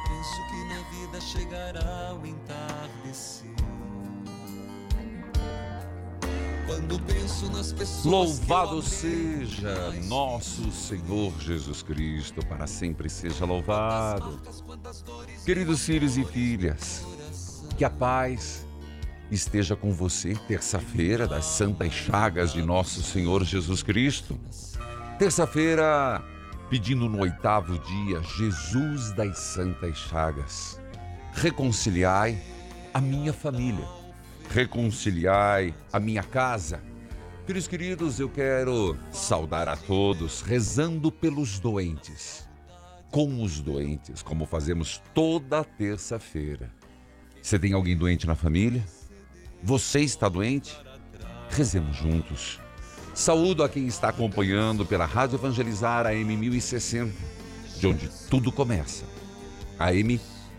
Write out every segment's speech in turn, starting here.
penso que na vida chegará o entardecer. Quando penso nas pessoas. Louvado seja nosso Senhor Jesus Cristo, para sempre seja louvado. Queridos filhos e filhas, que a paz esteja com você. Terça-feira das Santas Chagas de nosso Senhor Jesus Cristo. Terça-feira, pedindo no 8º dia, Jesus das Santas Chagas, reconciliai a minha família, reconciliai a minha casa. Filhos queridos, eu quero saudar a todos, rezando pelos doentes, com os doentes, como fazemos toda terça-feira. Você tem alguém doente na família? Você está doente? Rezemos juntos. Saúdo a quem está acompanhando pela Rádio Evangelizar AM 1060, de onde tudo começa. AM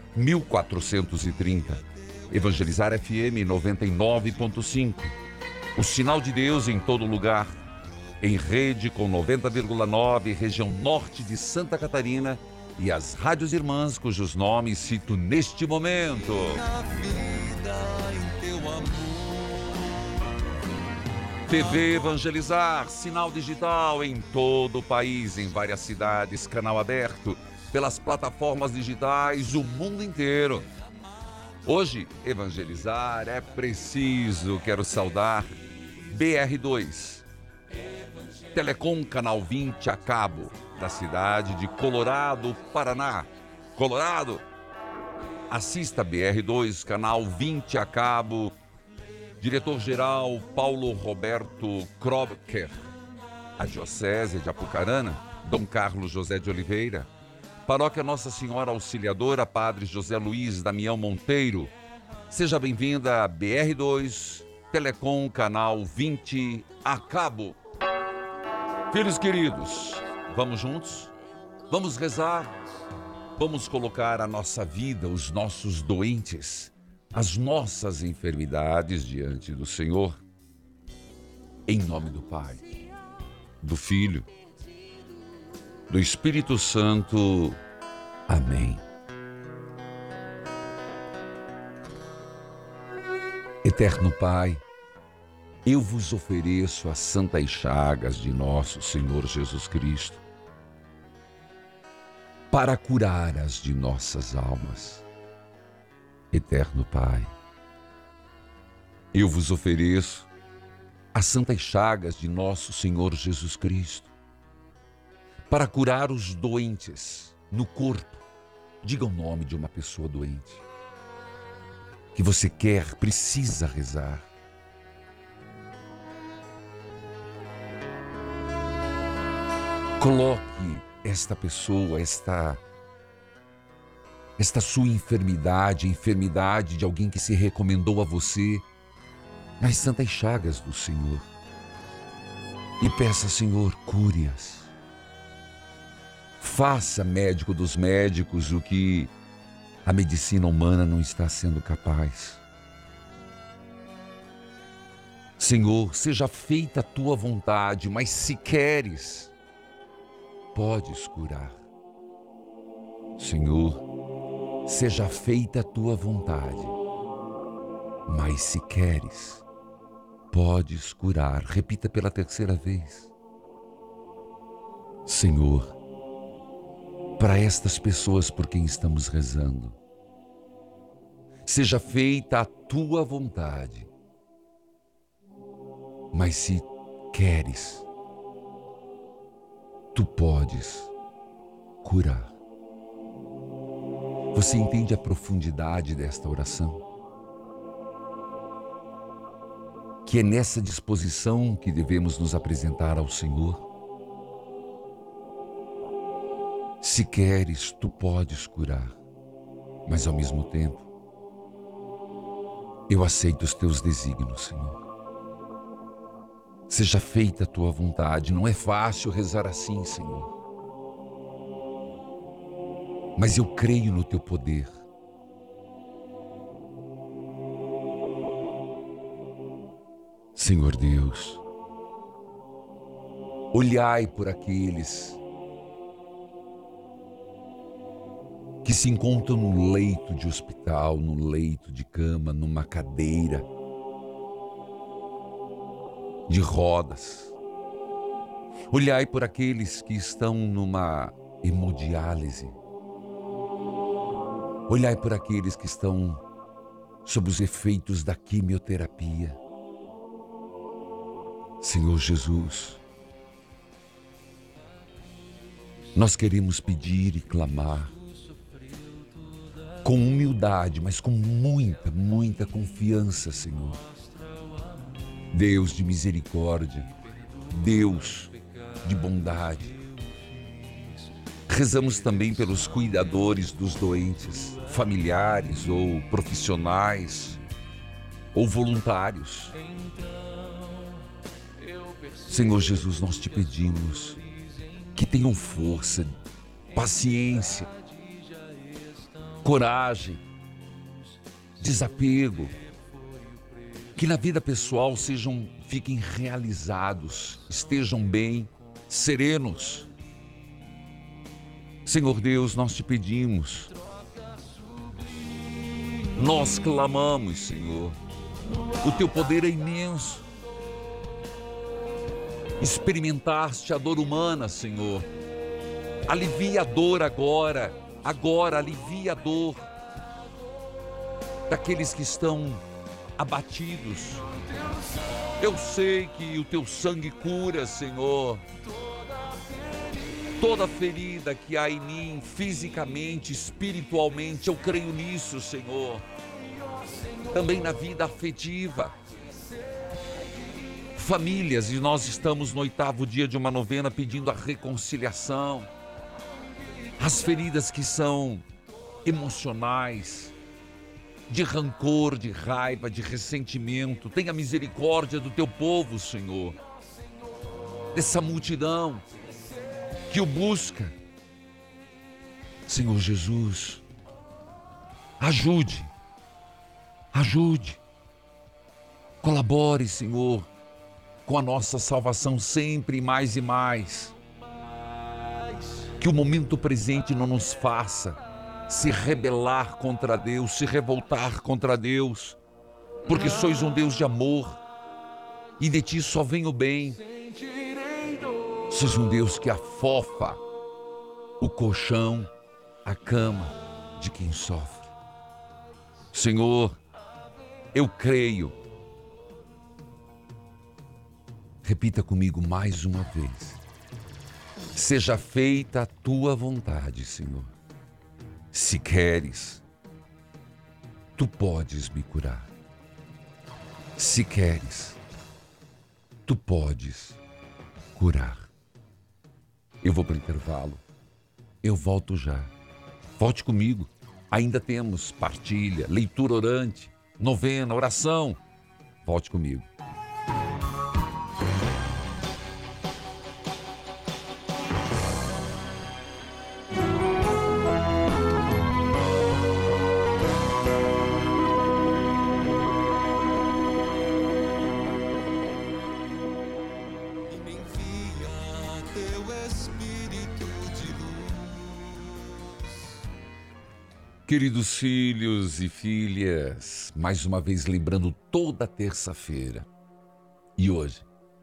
1430, Evangelizar FM 99.5. O sinal de Deus em todo lugar, em rede com 90,9, região norte de Santa Catarina, e as rádios irmãs cujos nomes cito neste momento. Na vida, em teu amor. TV Evangelizar, sinal digital em todo o país, em várias cidades, canal aberto, pelas plataformas digitais, o mundo inteiro. Hoje, evangelizar é preciso. Quero saudar BR2, Telecom Canal 20 a cabo, da cidade de Colorado, Paraná. Colorado, assista BR2, Canal 20 a cabo. Diretor-geral Paulo Roberto Krobecker. A Diocese de Apucarana, Dom Carlos José de Oliveira. Paróquia Nossa Senhora Auxiliadora, Padre José Luiz Damião Monteiro. Seja bem-vinda a BR2, Telecom Canal 20 a cabo. Filhos queridos, vamos juntos? Vamos rezar? Vamos colocar a nossa vida, os nossos doentes, as nossas enfermidades diante do Senhor? Em nome do Pai, do Filho, do Espírito Santo. Amém. Eterno Pai, eu vos ofereço as santas chagas de nosso Senhor Jesus Cristo para curar as de nossas almas. Eterno Pai, eu vos ofereço as santas chagas de nosso Senhor Jesus Cristo para curar os doentes no corpo. Diga o nome de uma pessoa doente que você quer, precisa rezar. Coloque esta pessoa, esta sua enfermidade, a enfermidade de alguém que se recomendou a você, nas santas chagas do Senhor. E peça, Senhor, cure-as. Faça, médico dos médicos, o que a medicina humana não está sendo capaz. Senhor, seja feita a tua vontade, mas se queres, podes curar. Senhor, seja feita a tua vontade, mas se queres, podes curar. Repita pela terceira vez. Senhor, para estas pessoas por quem estamos rezando, seja feita a tua vontade, mas se queres, tu podes curar. Você entende a profundidade desta oração? Que é nessa disposição que devemos nos apresentar ao Senhor. Se queres, tu podes curar, mas ao mesmo tempo, eu aceito os teus desígnios, Senhor. Seja feita a tua vontade. Não é fácil rezar assim, Senhor, mas eu creio no teu poder. Senhor Deus, olhai por aqueles que se encontram no leito de hospital, no leito de cama, numa cadeira de rodas. Olhai por aqueles que estão numa hemodiálise. Olhai por aqueles que estão sob os efeitos da quimioterapia. Senhor Jesus, nós queremos pedir e clamar com humildade, mas com muita confiança, Senhor. Deus de misericórdia, Deus de bondade. Rezamos também pelos cuidadores dos doentes, familiares ou profissionais ou voluntários. Senhor Jesus, nós te pedimos que tenham força, paciência, coragem, desapego, que na vida pessoal fiquem realizados, estejam bem, serenos. Senhor Deus, nós te pedimos, nós clamamos, Senhor, o teu poder é imenso. Experimentaste a dor humana, Senhor. Alivia a dor agora, alivia a dor daqueles que estão abatidos. Eu sei que o teu sangue cura, Senhor. Toda ferida que há em mim, fisicamente, espiritualmente, eu creio nisso, Senhor. Também na vida afetiva. Famílias, e nós estamos no 8º dia de uma novena pedindo a reconciliação. As feridas que são emocionais, de rancor, de raiva, de ressentimento. Tenha misericórdia do teu povo, Senhor. Dessa multidão que o busca. Senhor Jesus, ajude. Colabore, Senhor, com a nossa salvação sempre mais e mais. Que o momento presente não nos faça se rebelar contra Deus, se revoltar contra Deus, porque sois um Deus de amor e de ti só vem o bem. Sois um Deus que afofa o colchão, a cama de quem sofre. Senhor, eu creio. Repita comigo mais uma vez. Seja feita a tua vontade, Senhor. Se queres, tu podes me curar. Se queres, tu podes curar. Eu vou para o intervalo. Eu volto já. Volte comigo. Ainda temos partilha, leitura orante, novena, oração. Volte comigo. Queridos filhos e filhas, mais uma vez lembrando toda terça-feira. E hoje,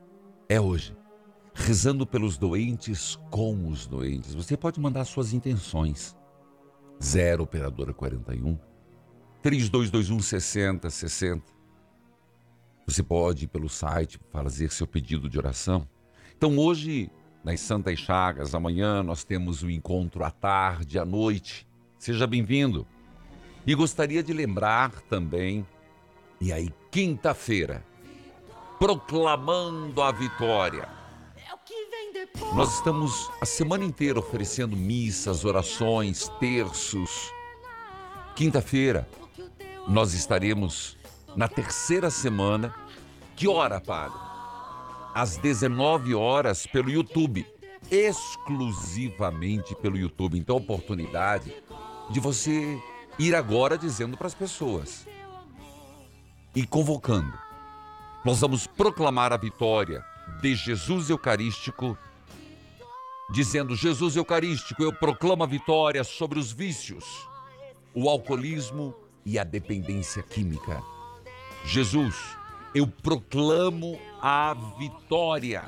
rezando pelos doentes com os doentes. Você pode mandar suas intenções. 0 operadora 41 3221 6060. Você pode ir pelo site fazer seu pedido de oração. Então hoje, nas Santas Chagas, amanhã nós temos um encontro à tarde, à noite. Seja bem-vindo. E gostaria de lembrar também, e aí, quinta-feira, proclamando a vitória. Nós estamos a semana inteira oferecendo missas, orações, terços. Quinta-feira, nós estaremos na terceira semana. Que hora, padre? Às 19 horas pelo YouTube. Exclusivamente pelo YouTube. Então, oportunidade de você ir agora dizendo para as pessoas e convocando. Nós vamos proclamar a vitória de Jesus Eucarístico dizendo: Jesus Eucarístico, eu proclamo a vitória sobre os vícios, o alcoolismo e a dependência química. Jesus, eu proclamo a vitória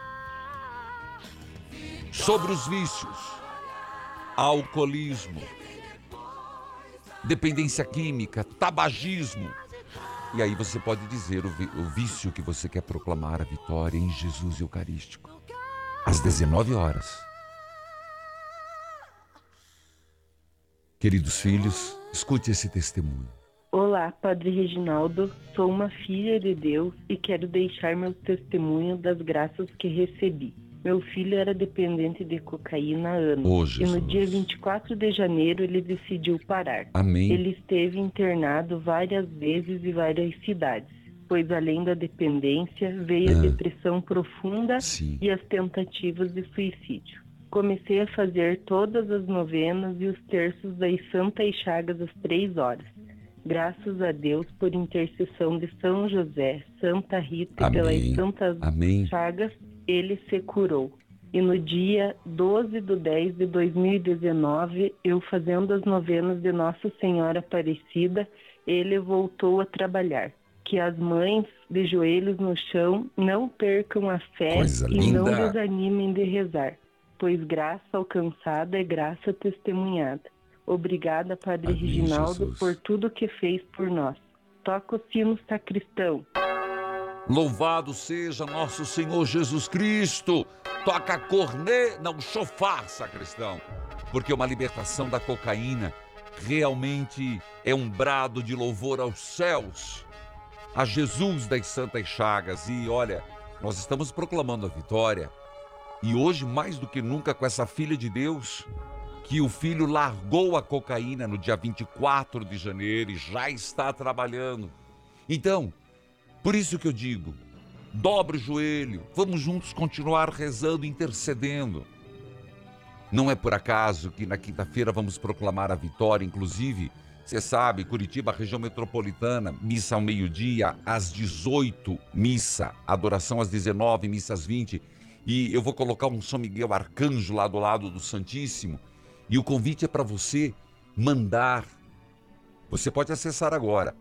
sobre os vícios, alcoolismo, dependência química, tabagismo. E aí você pode dizer o vício que você quer proclamar a vitória em Jesus Eucarístico. Às 19 horas. Queridos filhos, escute esse testemunho. Olá, Padre Reginaldo. Sou uma filha de Deus e quero deixar meu testemunho das graças que recebi. Meu filho era dependente de cocaína há anos e no dia 24 de janeiro ele decidiu parar. Amém. Ele esteve internado várias vezes em várias cidades, pois além da dependência veio a depressão profunda e as tentativas de suicídio. Comecei a fazer todas as novenas e os terços das Santas Chagas às 3 horas. Graças a Deus, por intercessão de São José, Santa Rita e pelas Santas Chagas, ele se curou. E no dia 12/10/2019, eu fazendo as novenas de Nossa Senhora Aparecida, ele voltou a trabalhar. Que as mães de joelhos no chão não percam a fé e não desanimem de rezar, pois graça alcançada é graça testemunhada. Obrigada, Padre Reginaldo, Jesus, por tudo que fez por nós. Toca o sino, sacristão. Louvado seja nosso Senhor Jesus Cristo. Toca a cornê, não chofar, sacristão. Porque uma libertação da cocaína realmente é um brado de louvor aos céus, a Jesus das Santas Chagas. E olha, nós estamos proclamando a vitória. E hoje, mais do que nunca, com essa filha de Deus, que o filho largou a cocaína no dia 24 de janeiro e já está trabalhando. Então, por isso que eu digo, dobre o joelho, vamos juntos continuar rezando, intercedendo. Não é por acaso que na quinta-feira vamos proclamar a vitória, inclusive, você sabe, Curitiba, região metropolitana, missa ao meio-dia, às 18, missa, adoração às 19, missa às 20, e eu vou colocar um São Miguel Arcanjo lá do lado do Santíssimo, e o convite é para você mandar. Você pode acessar agora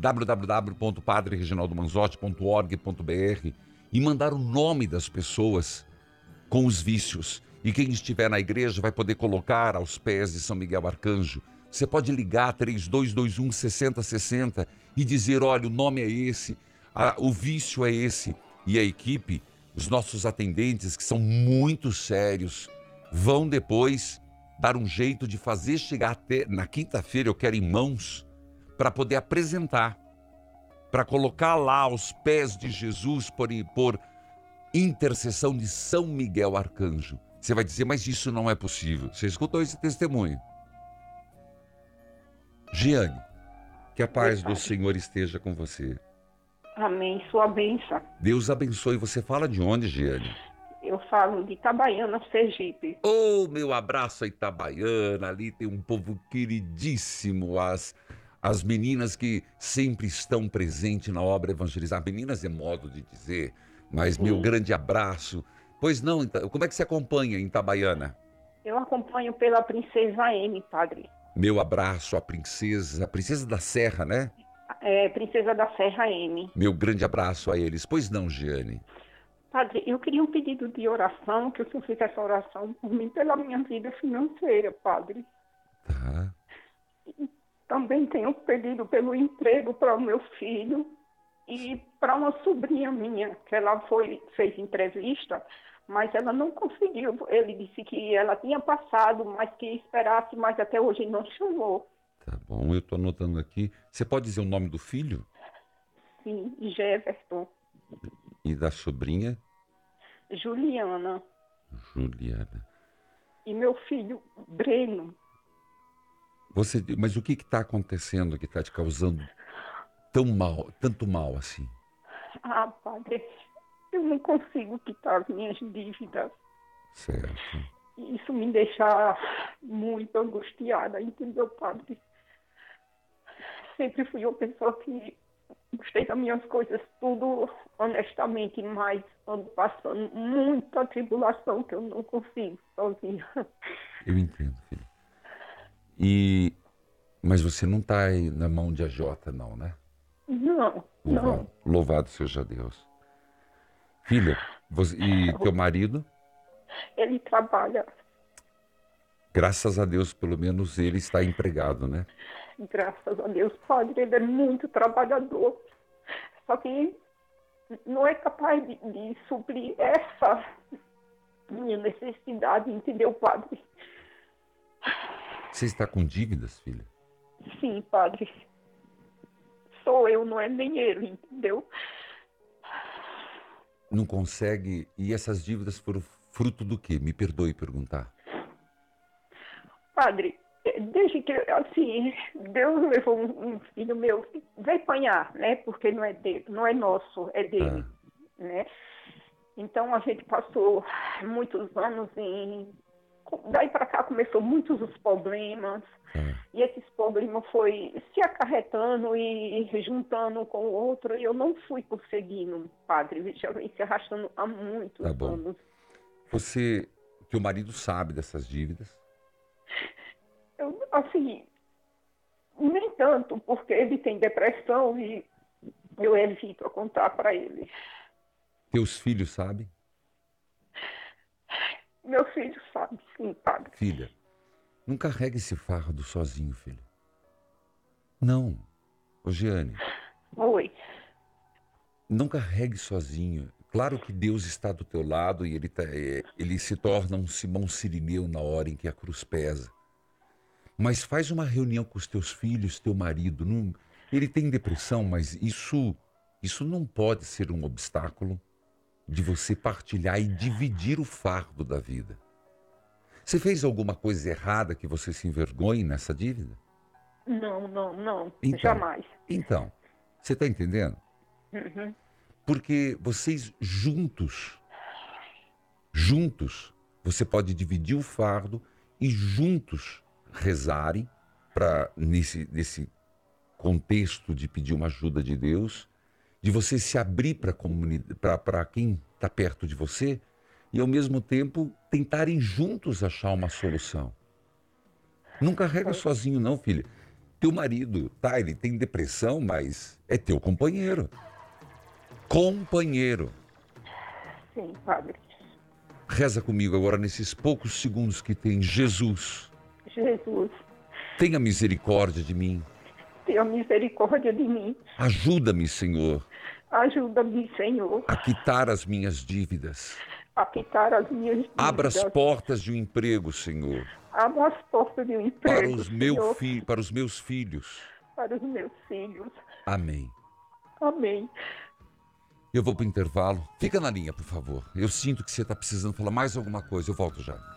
www.padrereginaldomanzotti.org.br e mandar o nome das pessoas com os vícios. E quem estiver na igreja vai poder colocar aos pés de São Miguel Arcanjo. Você pode ligar 3221 6060 e dizer: olha, o nome é esse, o vício é esse. E a equipe, os nossos atendentes, que são muito sérios, vão depois dar um jeito de fazer chegar até na quinta-feira, eu quero em mãos, para poder apresentar, para colocar lá aos pés de Jesus por intercessão de São Miguel Arcanjo. Você vai dizer: mas isso não é possível. Você escutou esse testemunho? Giane, que a paz do Senhor esteja com você. Amém, sua bênção. Deus abençoe. Você fala de onde, Giane? Eu falo de Itabaiana, Sergipe. Oh, meu abraço a Itabaiana. Ali tem um povo queridíssimo. As meninas que sempre estão presentes na obra evangelizar. Meninas é modo de dizer, mas meu grande abraço. Pois não, como é que você acompanha em Itabaiana? Eu acompanho pela Princesa M, padre. Meu abraço à princesa da Serra, né? É, Princesa da Serra M. Meu grande abraço a eles. Pois não, Giane? Padre, eu queria um pedido de oração, que o senhor fizesse oração por mim, pela minha vida financeira, padre. Tá. Também tenho pedido pelo emprego para o meu filho e para uma sobrinha minha, que ela fez entrevista, mas ela não conseguiu. Ele disse que ela tinha passado, mas que esperasse, mas até hoje não chamou. Tá bom, eu estou anotando aqui. Você pode dizer o nome do filho? Sim, Jefferson. E da sobrinha? Juliana. Juliana. E meu filho, Breno. Mas o que está acontecendo que está te causando tanto mal assim? Ah, padre, eu não consigo quitar as minhas dívidas. Certo. Isso me deixa muito angustiada, entendeu, padre? Sempre fui uma pessoa que gostei das minhas coisas, tudo honestamente, mas ando passando muita tribulação que eu não consigo sozinha. Eu entendo, filho. Mas você não está aí na mão de AJ, não, né? Não, não. Louvado seja Deus. Filha, e teu marido? Ele trabalha. Graças a Deus, pelo menos ele está empregado, né? Graças a Deus, padre, ele é muito trabalhador. Só que não é capaz de suprir essa minha necessidade, entendeu, padre? Você está com dívidas, filha? Sim, padre. Sou eu, não é nem ele, entendeu? Não consegue... E essas dívidas foram fruto do quê? Me perdoe perguntar. Padre, desde que, assim, Deus levou um filho meu, veio apanhar, né? Porque não é dele, não é nosso, é dele, né? Então a gente passou muitos anos daí para cá começou muitos os problemas, e esses problemas foi se acarretando e juntando um com o outro, e eu não fui conseguindo, padre, já vem se arrastando há muitos anos. Teu marido sabe dessas dívidas? Eu, assim, nem tanto, porque ele tem depressão e eu evito contar para ele. Teus filhos sabem? Meu filho sabe, sim, padre. Filha, não carregue esse fardo sozinho, filha. Não. Ô, Giane. Oi. Não carregue sozinho. Claro que Deus está do teu lado e ele se torna um Simão Cirineu na hora em que a cruz pesa. Mas faz uma reunião com os teus filhos, teu marido. Ele tem depressão, mas isso não pode ser um obstáculo de você partilhar e dividir o fardo da vida. Você fez alguma coisa errada que você se envergonhe nessa dívida? Não. Então, jamais. Então, você está entendendo? Uhum. Porque vocês juntos, você pode dividir o fardo e juntos rezarem para nesse contexto de pedir uma ajuda de Deus, de você se abrir para a comunidade, para quem está perto de você, e ao mesmo tempo tentarem juntos achar uma solução. Não carrega sozinho não, filha. Teu marido, ele tem depressão, mas é teu companheiro. Companheiro. Sim, padre. Reza comigo agora nesses poucos segundos que tem. Jesus. Jesus. Tenha misericórdia de mim. Tenha misericórdia de mim. Ajuda-me, Senhor. Ajuda-me, Senhor. A quitar as minhas dívidas. A quitar as minhas dívidas. Abra as portas de um emprego, Senhor. Abra as portas de um emprego, para os meus filhos. Para os meus filhos. Amém. Amém. Eu vou para o intervalo. Fica na linha, por favor. Eu sinto que você está precisando falar mais alguma coisa. Eu volto já.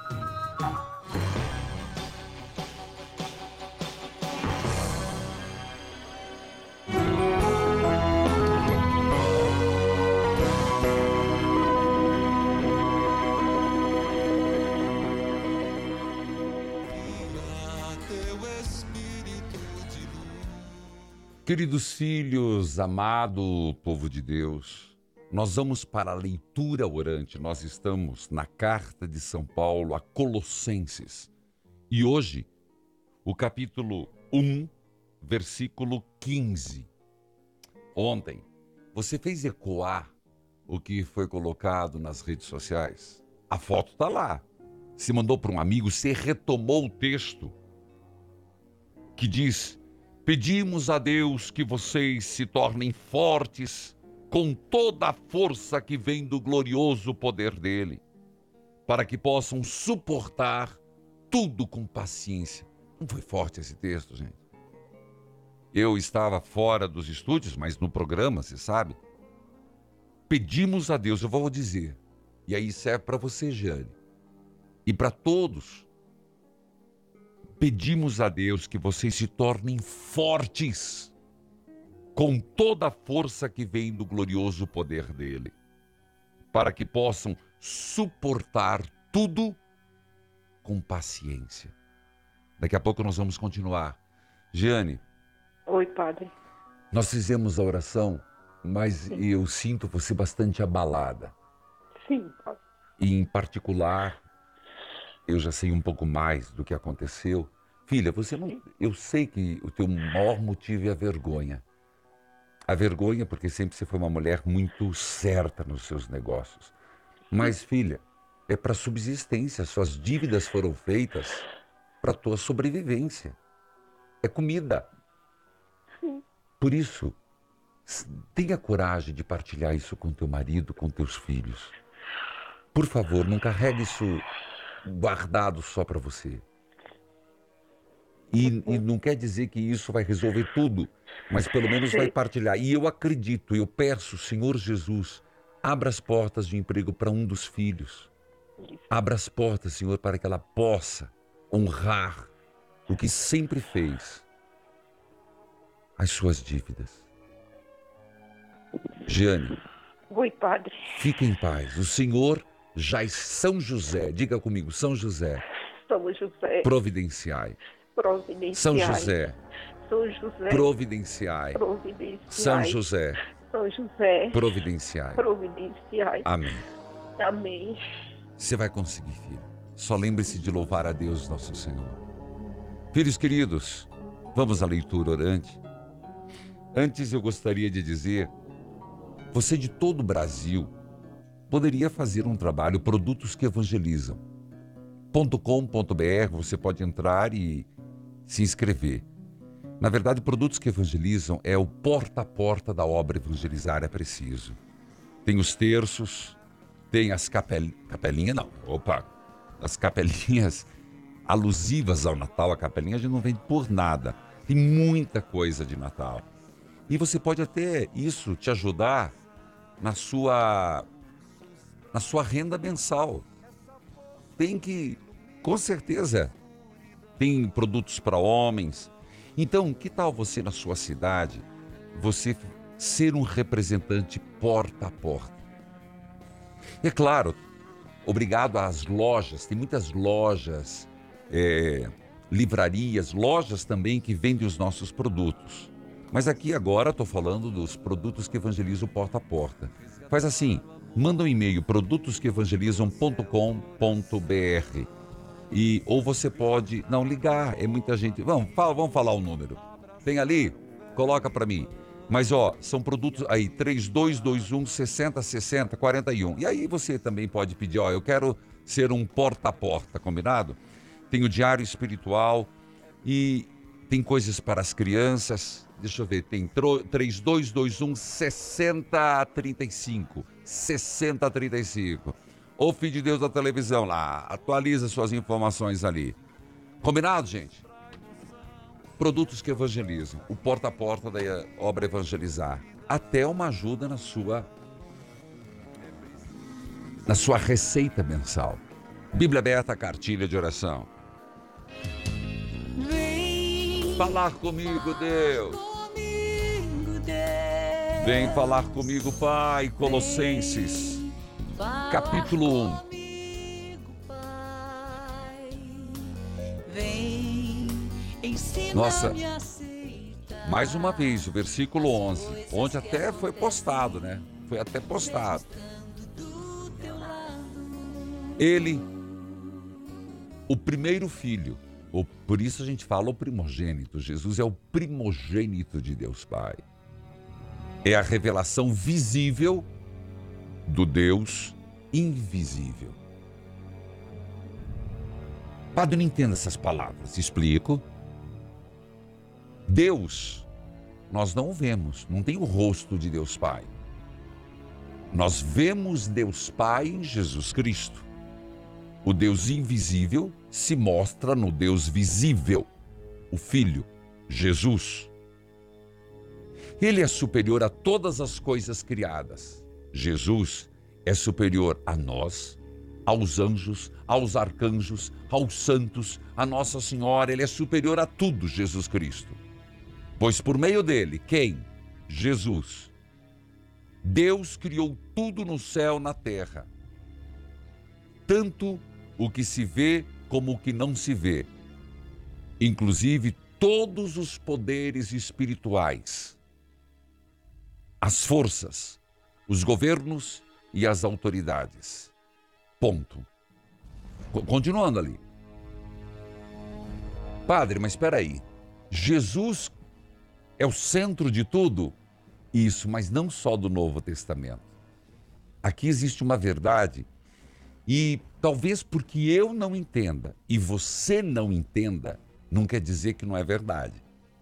Queridos filhos, amado povo de Deus, nós vamos para a leitura orante. Nós estamos na carta de São Paulo a Colossenses. E hoje, o capítulo 1, versículo 15. Ontem, você fez ecoar o que foi colocado nas redes sociais? A foto está lá. Se mandou para um amigo, você retomou o texto que diz: pedimos a Deus que vocês se tornem fortes com toda a força que vem do glorioso poder dele, para que possam suportar tudo com paciência. Não foi forte esse texto, gente? Eu estava fora dos estúdios, mas no programa, você sabe. Pedimos a Deus, eu vou dizer, e aí serve para você, Jane, e para todos. Pedimos a Deus que vocês se tornem fortes com toda a força que vem do glorioso poder dele, para que possam suportar tudo com paciência. Daqui a pouco nós vamos continuar. Giane. Oi, padre. Nós fizemos a oração, mas eu sinto você bastante abalada. Sim, pastor. E em particular, eu já sei um pouco mais do que aconteceu. Filha, você não... Eu sei que o teu maior motivo é a vergonha. A vergonha porque sempre você foi uma mulher muito certa nos seus negócios. Mas, filha, é para subsistência. Suas dívidas foram feitas para a tua sobrevivência. É comida. Por isso, tenha coragem de partilhar isso com teu marido, com teus filhos. Por favor, não carregue isso guardado só para você. E não quer dizer que isso vai resolver tudo, mas pelo menos vai partilhar. E eu acredito, eu peço, Senhor Jesus, abra as portas de emprego para um dos filhos. Abra as portas, Senhor, para que ela possa honrar o que sempre fez, as suas dívidas. Jeane, Oi, padre. fique em paz. O Senhor já é São José. Diga comigo, São José. São José. Providenciai. Providenciai. São José. São José. Providenciai. Providenciai. São José. São José. Providenciai. Providenciai. Amém. Amém. Você vai conseguir, filho. Só lembre-se de louvar a Deus, nosso Senhor. Filhos queridos, vamos à leitura orante. Antes eu gostaria de dizer, você de todo o Brasil poderia fazer um trabalho Produtos que Evangelizam.com.br, você pode entrar e se inscrever. Na verdade, Produtos que Evangelizam é o porta a porta da obra Evangelizar é Preciso. Tem os terços, tem as as capelinhas alusivas ao Natal. A capelinha a gente não vende por nada. Tem muita coisa de Natal. E você pode até isso te ajudar na sua renda mensal. Com certeza, tem produtos para homens. Então, que tal você na sua cidade, você ser um representante porta a porta? É claro, obrigado às lojas, tem muitas lojas, livrarias, lojas também que vendem os nossos produtos. Mas aqui agora estou falando dos produtos que evangelizam porta a porta. Faz assim, manda um e-mail, produtosqueevangelizam.com.br ou você pode, ligar, é muita gente. Vamos falar o número. Tem ali? Coloca para mim. Mas são produtos aí, 3221 6060 41. E aí você também pode pedir, eu quero ser um porta a porta, combinado? Tem o diário espiritual e tem coisas para as crianças. Deixa eu ver, tem 3221 6035. 6035. Ô Filho de Deus da televisão lá, atualiza suas informações ali. Combinado, gente? Produtos que evangelizam, o porta a porta da obra Evangelizar. Até uma ajuda na sua receita mensal. Bíblia aberta, cartilha de oração. Vem falar comigo, Deus. Deus. Vem falar comigo, Pai. Colossenses, capítulo 1. Nossa, mais uma vez, o versículo 11, onde até foi postado, né? Foi até postado. Ele, o primeiro filho, por isso a gente fala o primogênito. Jesus é o primogênito de Deus Pai. É a revelação visível do Deus invisível. Padre, não entenda essas palavras. Explico. Deus, nós não o vemos, não tem o rosto de Deus Pai. Nós vemos Deus Pai em Jesus Cristo. O Deus invisível se mostra no Deus visível, o Filho, Jesus. Ele é superior a todas as coisas criadas. Jesus é superior a nós, aos anjos, aos arcanjos, aos santos, a Nossa Senhora. Ele é superior a tudo, Jesus Cristo. Pois por meio dele, quem? Jesus. Deus criou tudo no céu e na terra. Tanto o que se vê como o que não se vê. Inclusive todos os poderes espirituais. as forças, os governos e as autoridades. Ponto. Continuando ali. Padre, mas espera aí. Jesus é o centro de tudo? Isso, mas não só do Novo Testamento. Aqui existe uma verdade e talvez porque eu não entenda e você não entenda, não quer dizer que não é verdade.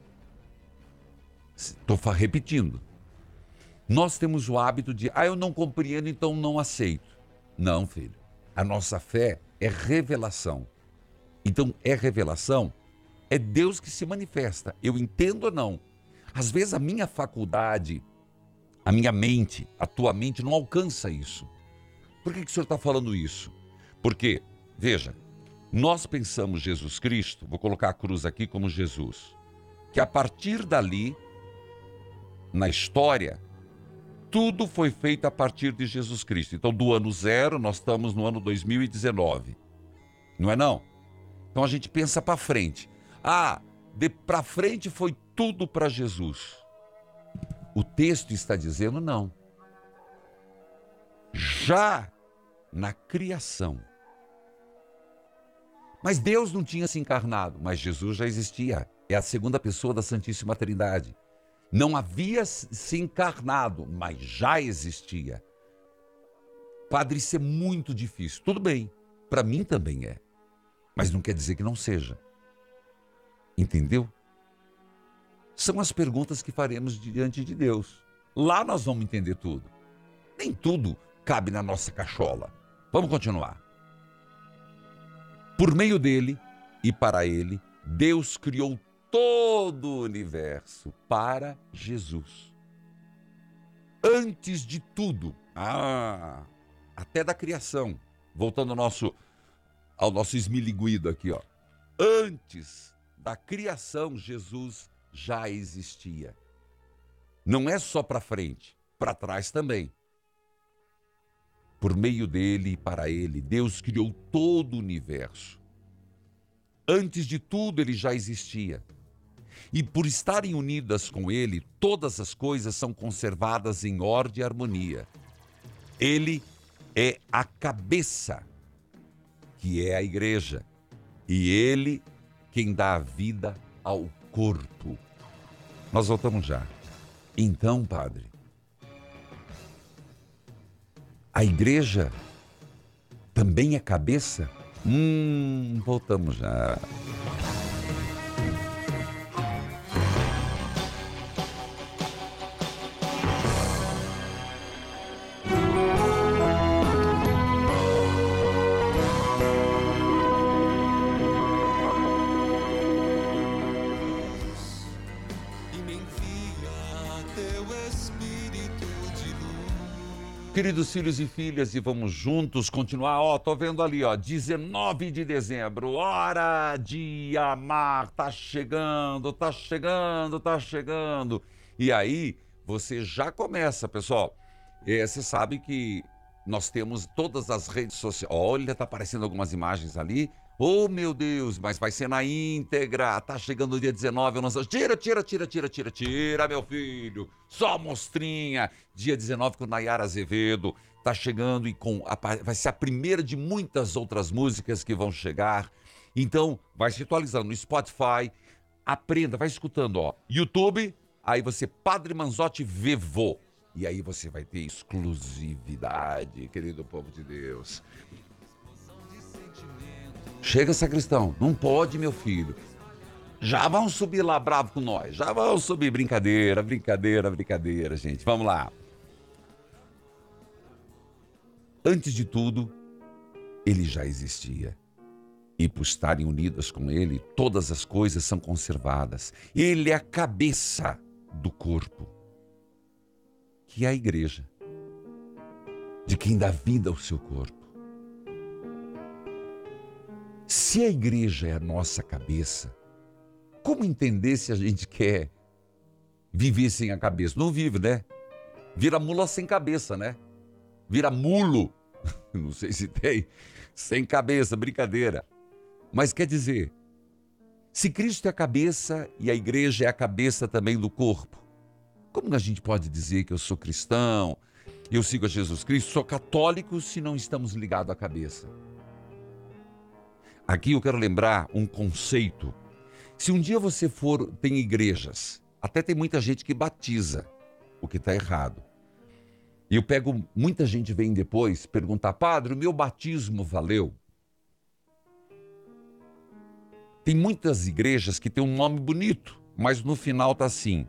Estou repetindo. Nós temos o hábito de, eu não compreendo, então não aceito. Não, filho. A nossa fé é revelação. Então, é revelação, é Deus que se manifesta. Eu entendo ou não. Às vezes a minha faculdade, a minha mente, a tua mente não alcança isso. Por que o senhor está falando isso? Porque, veja, nós pensamos Jesus Cristo, vou colocar a cruz aqui como Jesus, que a partir dali, na história, tudo foi feito a partir de Jesus Cristo. Então, do ano 0, nós estamos no ano 2019. Não é não? Então a gente pensa para frente. Para frente foi tudo para Jesus. O texto está dizendo não. Já na criação. Mas Deus não tinha se encarnado, mas Jesus já existia. É a segunda pessoa da Santíssima Trindade. Não havia se encarnado, mas já existia. Padre, isso é muito difícil. Tudo bem, para mim também é. Mas não quer dizer que não seja. Entendeu? São as perguntas que faremos diante de Deus. Lá nós vamos entender tudo. Nem tudo cabe na nossa cachola. Vamos continuar. Por meio dele e para ele, Deus criou todo o universo para Jesus. Antes de tudo, até da criação, voltando ao nosso esmiliguido aqui, ó. Antes da criação, Jesus já existia. Não é só para frente, para trás também. Por meio dele e para ele, Deus criou todo o universo. Antes de tudo, ele já existia. E por estarem unidas com ele, todas as coisas são conservadas em ordem e harmonia. Ele é a cabeça, que é a igreja. E ele quem dá a vida ao corpo. Nós voltamos já. Então, padre, a igreja também é cabeça? Voltamos já. Queridos filhos e filhas, e vamos juntos continuar, tô vendo ali, 19 de dezembro, hora de amar, tá chegando. E aí, você já começa, pessoal, você sabe que nós temos todas as redes sociais, olha, tá aparecendo algumas imagens ali, oh meu Deus, mas vai ser na íntegra, tá chegando o dia 19, tira meu filho, só mostrinha, dia 19 com Nayara Azevedo, tá chegando e vai ser a primeira de muitas outras músicas que vão chegar, então vai se atualizando no Spotify, aprenda, vai escutando, YouTube, aí você Padre Manzotti Vevo, e aí você vai ter exclusividade, querido povo de Deus. Chega, sacristão, não pode, meu filho. Já vão subir lá bravo com nós, já vão subir, brincadeira, gente, vamos lá. Antes de tudo, ele já existia. E por estarem unidas com ele, todas as coisas são conservadas. Ele é a cabeça do corpo, que é a igreja, de quem dá vida ao seu corpo. Se a igreja é a nossa cabeça, como entender se a gente quer viver sem a cabeça? Não vive, né? Vira mula sem cabeça, né? Vira mulo. Não sei se tem. Sem cabeça, brincadeira. Mas quer dizer, se Cristo é a cabeça e a igreja é a cabeça também do corpo, Como a gente pode dizer que eu sou cristão, eu sigo a Jesus Cristo, sou católico se não estamos ligados à cabeça? Aqui eu quero lembrar um conceito. Se um dia você for, tem igrejas, até tem muita gente que batiza, o que está errado. E eu pego, muita gente vem depois perguntar, padre, o meu batismo valeu? Tem muitas igrejas que tem um nome bonito, mas no final está assim,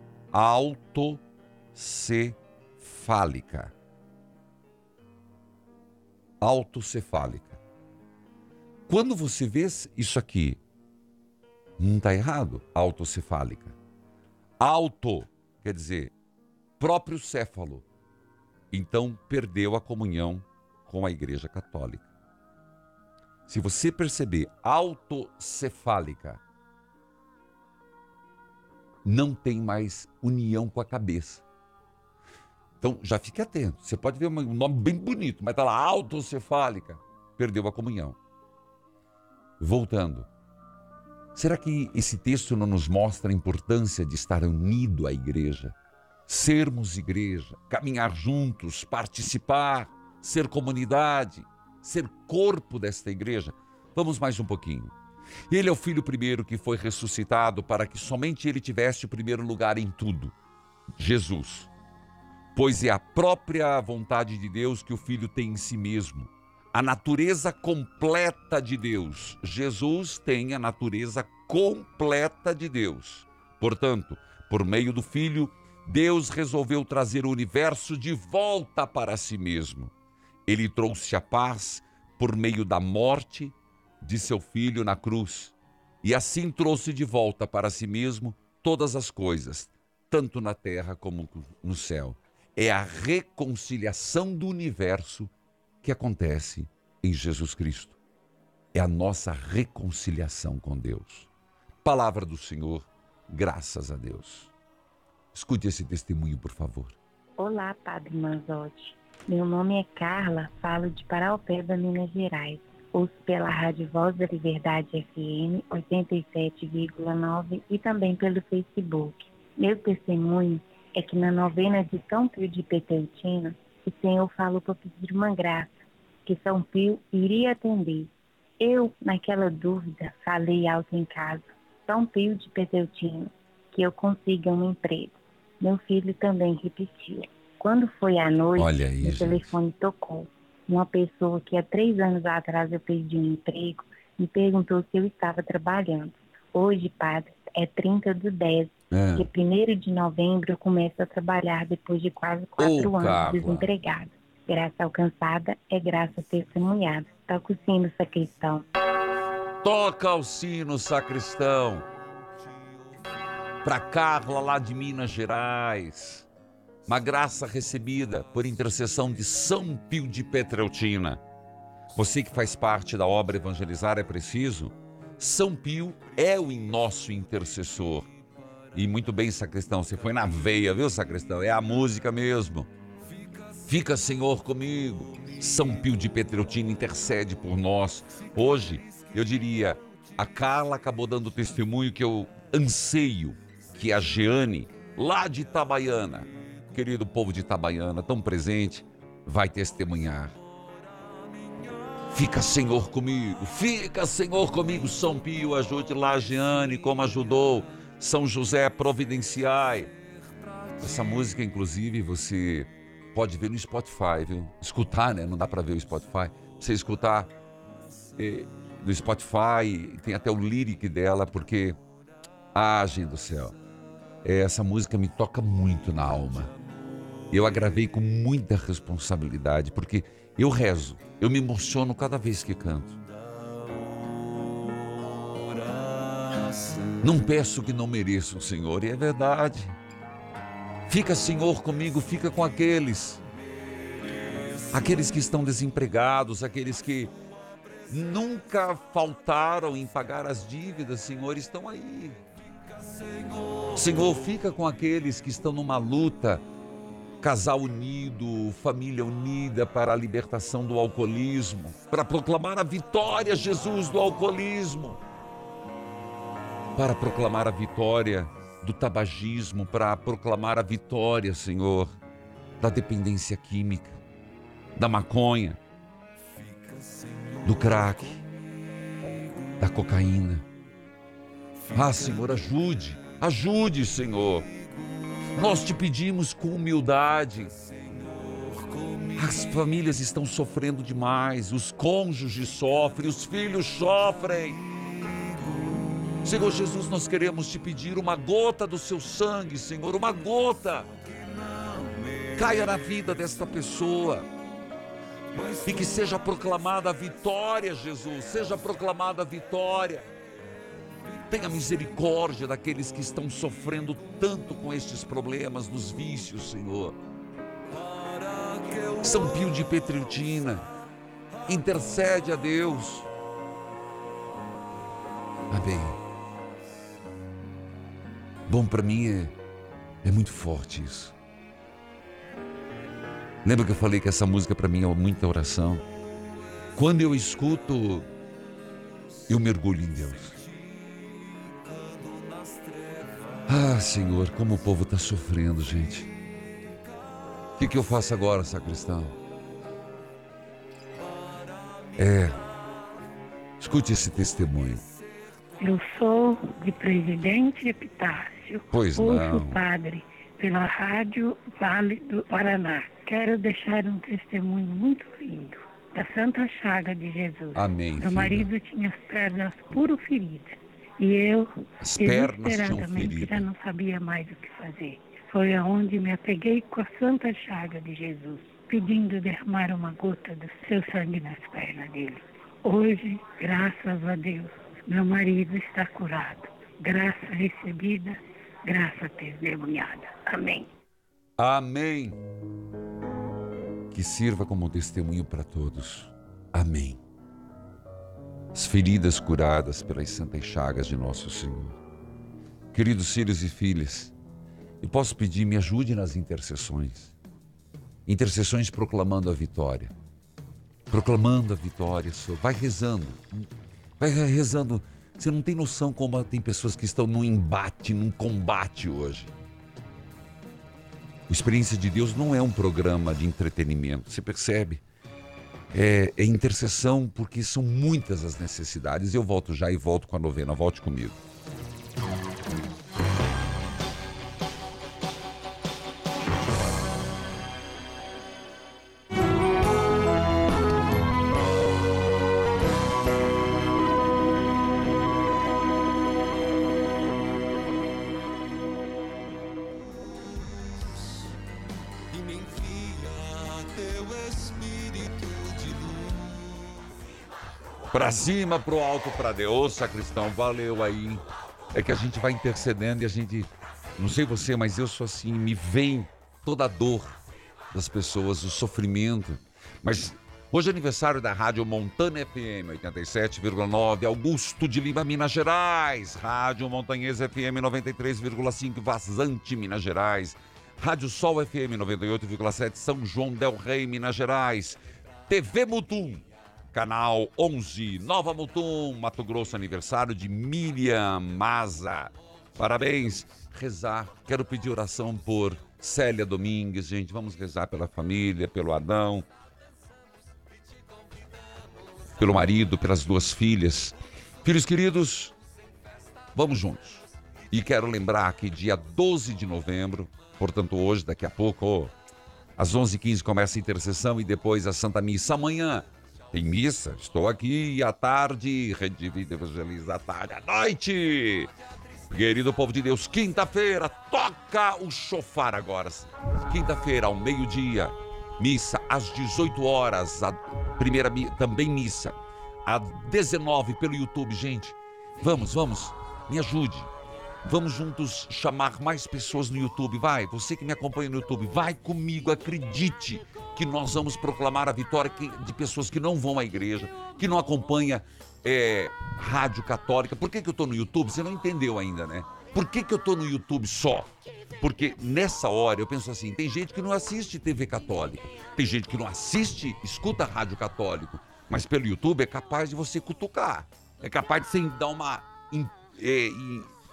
autocefálica. Autocefálica. Quando você vê isso aqui, não está errado, autocefálica. Auto, quer dizer, próprio céfalo. Então, perdeu a comunhão com a Igreja Católica. Se você perceber, autocefálica, não tem mais união com a cabeça. Então, já fique atento. Você pode ver um nome bem bonito, mas está lá, autocefálica, perdeu a comunhão. Voltando. Será que esse texto não nos mostra a importância de estar unido à igreja? Sermos igreja, caminhar juntos, participar, ser comunidade, ser corpo desta igreja? Vamos mais um pouquinho. Ele é o filho primeiro que foi ressuscitado para que somente ele tivesse o primeiro lugar em tudo. Jesus. Pois é a própria vontade de Deus que o filho tem em si mesmo. A natureza completa de Deus. Jesus tem a natureza completa de Deus. Portanto, por meio do filho, Deus resolveu trazer o universo de volta para si mesmo. Ele trouxe a paz por meio da morte de seu filho na cruz. E assim trouxe de volta para si mesmo todas as coisas, tanto na terra como no céu. É a reconciliação do universo que acontece em Jesus Cristo. É a nossa reconciliação com Deus. Palavra do Senhor, graças a Deus. Escute esse testemunho, por favor. Olá, Padre Manzotti. Meu nome é Carla, falo de Paraupeba, Minas Gerais. Ouço pela Rádio Voz da Liberdade FM 87,9 e também pelo Facebook. Meu testemunho é que na novena de São Pio de Pietrelcina, o Senhor falou para pedir uma graça, que São Pio iria atender. Eu, naquela dúvida, falei alto em casa, São Pio de Pietrelcina, que eu consiga um emprego. Meu filho também repetiu. Quando foi à noite, o telefone tocou. Uma pessoa que há 3 anos atrás eu pedi um emprego me perguntou se eu estava trabalhando. Hoje, padre, é 30/10. Porque 1º de novembro eu começo a trabalhar depois de quase 4 anos desempregado. Graça alcançada é graça testemunhada. Toca o sino, sacristão. Toca o sino, sacristão. Para Carla, lá de Minas Gerais. Uma graça recebida por intercessão de São Pio de Pietrelcina. Você que faz parte da obra Evangelizar é Preciso, São Pio é o nosso intercessor. E muito bem, sacristão, você foi na veia, viu, sacristão? É a música mesmo. Fica, Senhor, comigo. São Pio de Pietrelcina intercede por nós. Hoje, eu diria, a Carla acabou dando testemunho que eu anseio que a Jeane, lá de Itabaiana, querido povo de Itabaiana, tão presente, vai testemunhar. Fica, Senhor, comigo. Fica, Senhor, comigo. São Pio, ajude lá a Jeane, como ajudou São José, providenciai. Essa música, inclusive, você pode ver no Spotify, viu? Escutar, né? Não dá para ver o Spotify. Você escutar no Spotify, tem até o lyric dela, porque, gente do céu, essa música me toca muito na alma. Eu a gravei com muita responsabilidade, porque eu rezo, eu me emociono cada vez que canto. Não peço que não mereço, Senhor, e é verdade. Fica, Senhor, comigo, fica com aqueles que estão desempregados, aqueles que nunca faltaram em pagar as dívidas, Senhor, estão aí. Senhor, fica com aqueles que estão numa luta, casal unido, família unida para a libertação do alcoolismo, para proclamar a vitória, Jesus, do alcoolismo, para proclamar a vitória do tabagismo, para proclamar a vitória, Senhor, da dependência química, da maconha, do crack, da cocaína. Ah, Senhor, ajude, Senhor. Nós te pedimos com humildade. As famílias estão sofrendo demais, os cônjuges sofrem, os filhos sofrem. Senhor Jesus, nós queremos te pedir uma gota do seu sangue, Senhor, uma gota. Caia na vida desta pessoa e que seja proclamada a vitória, Jesus, seja proclamada a vitória. Tenha misericórdia daqueles que estão sofrendo tanto com estes problemas dos vícios, Senhor. São Pio de Pietrelcina, intercede a Deus. Amém. Bom, para mim é muito forte isso. Lembra que eu falei que essa música para mim é muita oração? Quando eu escuto, eu mergulho em Deus. Ah, Senhor, como o povo está sofrendo, gente. O que eu faço agora, sacristão? Escute esse testemunho. Eu sou de Presidente Epitácio. Pois não. Ouço padre pela Rádio Vale do Paraná. Quero deixar um testemunho muito lindo da Santa Chaga de Jesus. Amém. Meu filha. marido tinha as pernas puro feridas. E eu, As pernas tinham desesperadamente, ferida. já não sabia mais o que fazer. Foi aonde me apeguei com a Santa Chaga de Jesus, pedindo derramar uma gota do seu sangue nas pernas dele. Hoje, graças a Deus, meu marido está curado. Graça recebida, graça testemunhada. Amém. Amém. Que sirva como testemunho para todos. Amém. As feridas curadas pelas santas chagas de nosso Senhor. Queridos filhos e filhas, eu posso pedir, me ajude nas intercessões. Intercessões proclamando a vitória. Proclamando a vitória, Senhor. Vai rezando. Vai rezando. Você não tem noção como tem pessoas que estão num embate, num combate hoje. O Experiência de Deus não é um programa de entretenimento, você percebe? É intercessão, porque são muitas as necessidades. Eu volto já e volto com a novena. Volte comigo. Pra cima, pro alto, pra Deus, sacristão, valeu aí. É que a gente vai intercedendo e a gente, não sei você, mas eu sou assim, me vem toda a dor das pessoas, o sofrimento. Mas hoje é aniversário da Rádio Montana FM 87,9, Augusto de Lima, Minas Gerais. Rádio Montanhesa FM 93,5, Vazante, Minas Gerais. Rádio Sol FM 98,7, São João del Rei, Minas Gerais. TV Mutum, Canal 11, Nova Mutum, Mato Grosso, aniversário de Miriam Maza. Parabéns. Rezar, quero pedir oração por Célia Domingues, gente. Vamos rezar pela família, pelo Adão, pelo marido, pelas duas filhas. Filhos queridos, vamos juntos. E quero lembrar que dia 12 de novembro, portanto hoje, daqui a pouco, às 11h15 começa a intercessão e depois a Santa Missa. Amanhã tem missa, estou aqui, e à tarde, Rede Vida Evangeliza, à tarde, à noite. Querido povo de Deus, quinta-feira, toca o chofar agora. Quinta-feira, ao meio-dia, missa às 18 horas, a primeira também missa, às 19 pelo YouTube, gente. Vamos, me ajude. Vamos juntos chamar mais pessoas no YouTube. Vai, você que me acompanha no YouTube, vai comigo, acredite que nós vamos proclamar a vitória de pessoas que não vão à igreja, que não acompanham rádio católica. Por que eu estou no YouTube? Você não entendeu ainda, né? Por que eu estou no YouTube só? Porque nessa hora eu penso assim, tem gente que não assiste TV católica, tem gente que não assiste, escuta rádio católico, mas pelo YouTube é capaz de você cutucar, é capaz de você dar uma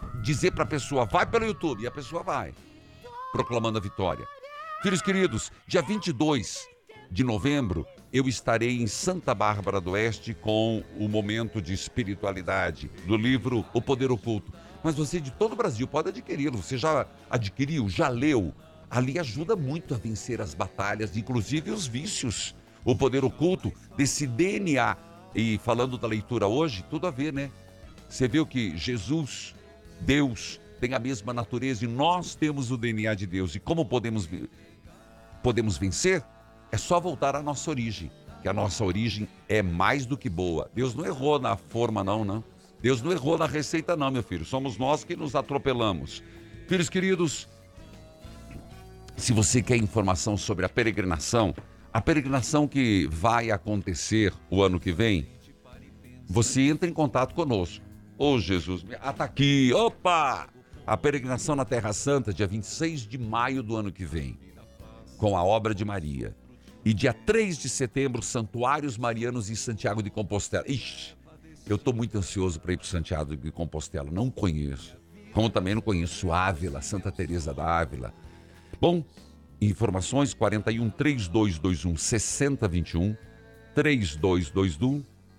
dizer para a pessoa, vai pelo YouTube, e a pessoa vai, proclamando a vitória. Filhos queridos, dia 22 de novembro, eu estarei em Santa Bárbara do Oeste com o momento de espiritualidade do livro O Poder Oculto. Mas você de todo o Brasil pode adquiri-lo. Você já adquiriu, já leu. Ali ajuda muito a vencer as batalhas, inclusive os vícios. O Poder Oculto desse DNA. E falando da leitura hoje, tudo a ver, né? Você viu que Jesus, Deus, tem a mesma natureza e nós temos o DNA de Deus. E como podemos vencer? É só voltar à nossa origem, que a nossa origem é mais do que boa. Deus não errou na forma, não. Deus não errou na receita, não, meu filho. Somos nós que nos atropelamos. Filhos queridos, se você quer informação sobre a peregrinação que vai acontecer o ano que vem, você entra em contato conosco. Ô Jesus, tá aqui, opa! A peregrinação na Terra Santa, dia 26 de maio do ano que vem, com a obra de Maria. E dia 3 de setembro, Santuários Marianos em Santiago de Compostela. Ixi, eu estou muito ansioso para ir para Santiago de Compostela, não conheço. Como também não conheço Ávila, Santa Teresa da Ávila. Bom, informações 41 3221 6021, 3221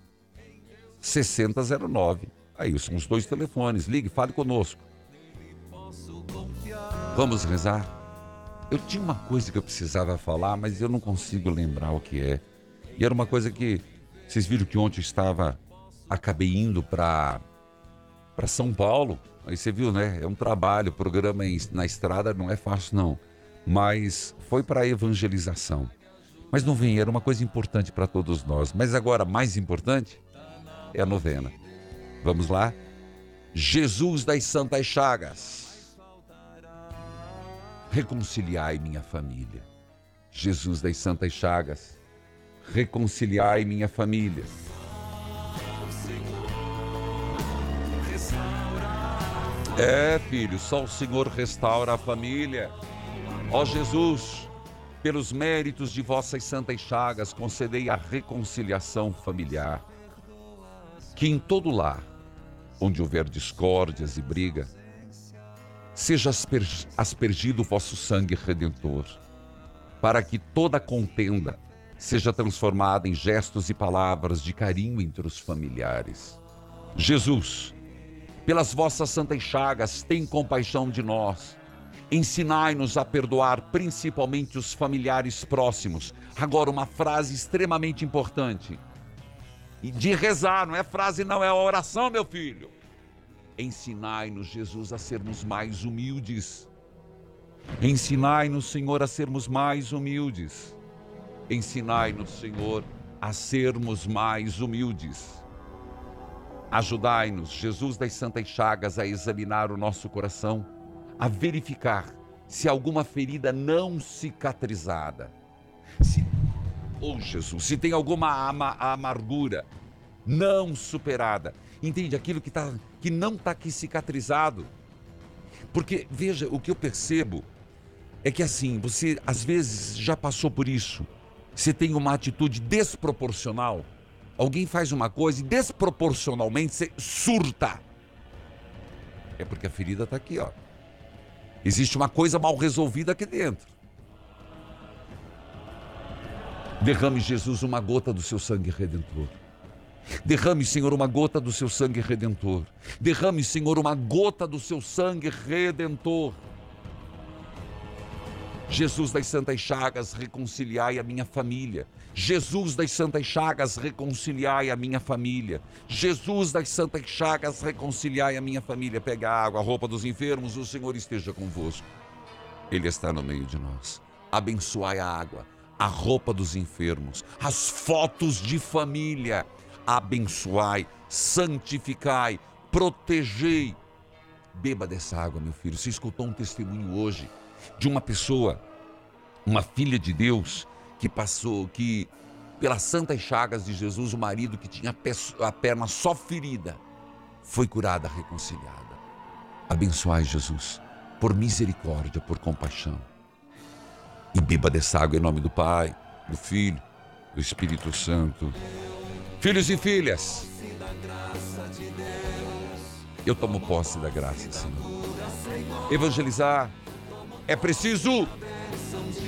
6009. Aí são os 2 telefones, ligue, fale conosco. Vamos rezar? Eu tinha uma coisa que eu precisava falar, mas eu não consigo lembrar o que é. E era uma coisa que, vocês viram que ontem eu acabei indo para São Paulo. Aí você viu, né? É um trabalho, programa na estrada não é fácil não. Mas foi para a evangelização. Mas não vem, era uma coisa importante para todos nós. Mas agora, mais importante, é a novena. Vamos lá? Jesus das Santas Chagas, reconciliai minha família. Jesus das Santas Chagas, reconciliai minha família. Filho, só o Senhor restaura a família. Ó Jesus, pelos méritos de vossas Santas Chagas, concedei a reconciliação familiar. Que em todo lar, onde houver discórdias e briga, seja aspergido o vosso sangue redentor, para que toda contenda seja transformada em gestos e palavras de carinho entre os familiares. Jesus, pelas vossas Santas Chagas, tem compaixão de nós. Ensinai-nos a perdoar principalmente os familiares próximos. Agora, uma frase extremamente importante. E de rezar, não é frase não, é oração, meu filho. Ensinai-nos, Jesus, a sermos mais humildes. Ensinai-nos, Senhor, a sermos mais humildes. Ensinai-nos, Senhor, a sermos mais humildes. Ajudai-nos, Jesus das Santas Chagas, a examinar o nosso coração, a verificar se alguma ferida não cicatrizada, Jesus, se tem alguma amargura não superada, entende? Aquilo que não está aqui cicatrizado. Porque, veja, o que eu percebo é que assim, você às vezes já passou por isso. Você tem uma atitude desproporcional. Alguém faz uma coisa e desproporcionalmente você surta. É porque a ferida está aqui, ó. Existe uma coisa mal resolvida aqui dentro. Derrame, Jesus, uma gota do seu sangue redentor. Derrame, Senhor, uma gota do seu sangue redentor. Derrame, Senhor, uma gota do seu sangue redentor. Jesus das Santas Chagas, reconciliai a minha família. Jesus das Santas Chagas, reconciliai a minha família. Jesus das Santas Chagas, reconciliai a minha família. Pega a água, a roupa dos enfermos, o Senhor esteja convosco. Ele está no meio de nós. Abençoai a água, a roupa dos enfermos, as fotos de família. Abençoai, santificai, protegei. Beba dessa água, meu filho. Você escutou um testemunho hoje de uma pessoa, uma filha de Deus, que passou, que pelas Santas Chagas de Jesus, o marido que tinha a perna só ferida, foi curada, reconciliada. Abençoai, Jesus, por misericórdia, por compaixão. E beba dessa água em nome do Pai, do Filho, do Espírito Santo. Filhos e filhas, Eu tomo posse da graça, Senhor. Evangelizar é preciso.